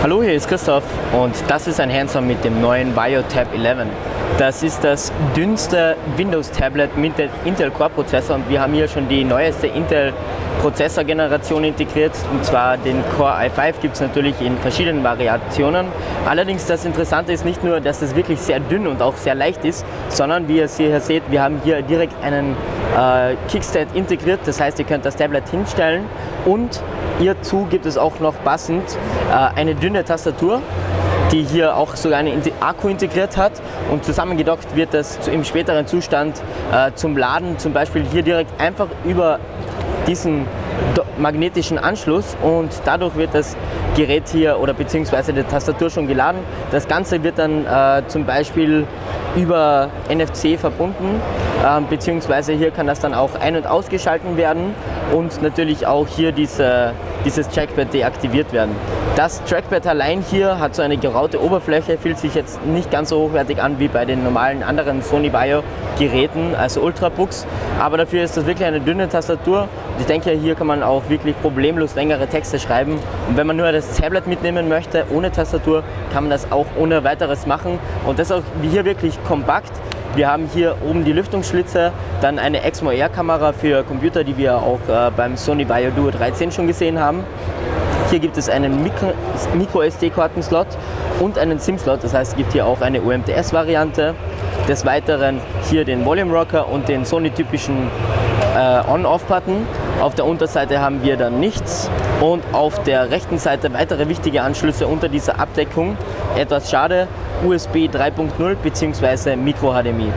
Hallo, hier ist Christoph und das ist ein Hands-on mit dem neuen VAIO Tab 11. Das ist das dünnste Windows-Tablet mit dem Intel Core-Prozessor und wir haben hier schon die neueste Intel-Prozessor-Generation integriert, und zwar den Core i5 gibt es natürlich in verschiedenen Variationen. Allerdings das Interessante ist nicht nur, dass es wirklich sehr dünn und auch sehr leicht ist, sondern wie ihr es hier seht, wir haben hier direkt einen Kickstand integriert, das heißt, ihr könnt das Tablet hinstellen und hierzu gibt es auch noch passend eine dünne Tastatur, die hier auch sogar einen Akku integriert hat, und zusammengedockt wird das im späteren Zustand zum Laden, zum Beispiel hier direkt einfach über diesen magnetischen Anschluss, und dadurch wird das Gerät hier oder beziehungsweise die Tastatur schon geladen. Das Ganze wird dann zum Beispiel über NFC verbunden, beziehungsweise hier kann das dann auch ein- und ausgeschalten werden und natürlich auch hier dieses Trackpad deaktiviert werden. Das Trackpad allein hier hat so eine geraute Oberfläche, fühlt sich jetzt nicht ganz so hochwertig an wie bei den normalen anderen Sony VAIO Geräten, also Ultrabooks, aber dafür ist das wirklich eine dünne Tastatur. Ich denke, hier kann man auch wirklich problemlos längere Texte schreiben, und wenn man nur das Tablet mitnehmen möchte ohne Tastatur, kann man das auch ohne weiteres machen, und das ist auch hier wirklich kompakt. Wir haben hier oben die Lüftungsschlitze, dann eine Exmo Air Kamera für Computer, die wir auch beim Sony VAIO Duo 13 schon gesehen haben. Hier gibt es einen Micro-SD-Karten-Slot und einen SIM-Slot, das heißt, es gibt hier auch eine UMTS-Variante. Des Weiteren hier den Volume Rocker und den Sony-typischen On-Off-Button. Auf der Unterseite haben wir dann nichts und auf der rechten Seite weitere wichtige Anschlüsse unter dieser Abdeckung. Etwas schade, USB 3.0 bzw. Micro-HDMI.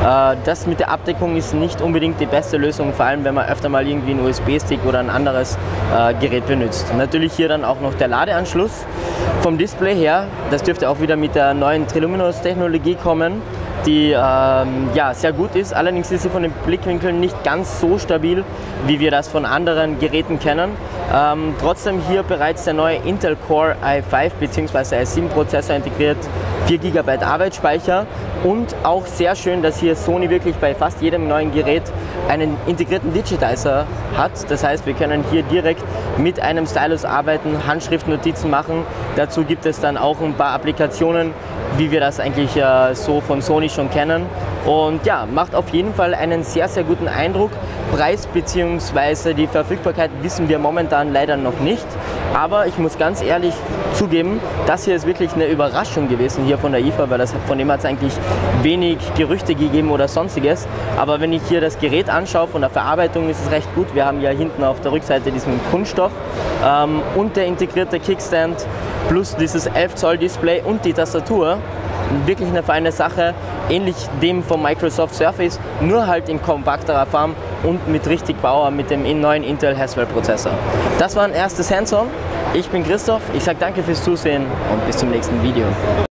Das mit der Abdeckung ist nicht unbedingt die beste Lösung, vor allem wenn man öfter mal irgendwie einen USB-Stick oder ein anderes Gerät benutzt. Natürlich hier dann auch noch der Ladeanschluss. Vom Display her, das dürfte auch wieder mit der neuen Triluminos-Technologie kommen, die ja, sehr gut ist. Allerdings ist sie von den Blickwinkeln nicht ganz so stabil, wie wir das von anderen Geräten kennen. Trotzdem hier bereits der neue Intel Core i5 bzw. i7 Prozessor integriert, 4 GB Arbeitsspeicher, und auch sehr schön, dass hier Sony wirklich bei fast jedem neuen Gerät einen integrierten Digitizer hat. Das heißt, wir können hier direkt mit einem Stylus arbeiten, Handschriftnotizen machen. Dazu gibt es dann auch ein paar Applikationen, wie wir das eigentlich so von Sony schon kennen. Und ja, macht auf jeden Fall einen sehr, sehr guten Eindruck. Preis bzw. die Verfügbarkeit wissen wir momentan leider noch nicht. Aber ich muss ganz ehrlich zugeben, das hier ist wirklich eine Überraschung gewesen hier von der IFA, weil von dem hat es eigentlich wenig Gerüchte gegeben oder sonstiges. Aber wenn ich hier das Gerät anschaue, von der Verarbeitung ist es recht gut. Wir haben ja hinten auf der Rückseite diesen Kunststoff und der integrierte Kickstand plus dieses 11 Zoll Display und die Tastatur. Wirklich eine feine Sache, ähnlich dem vom Microsoft Surface, nur halt in kompakterer Form und mit richtig Power mit dem neuen Intel Haswell Prozessor. Das war ein erstes Hands-on. Ich bin Christoph, ich sage danke fürs Zusehen und bis zum nächsten Video.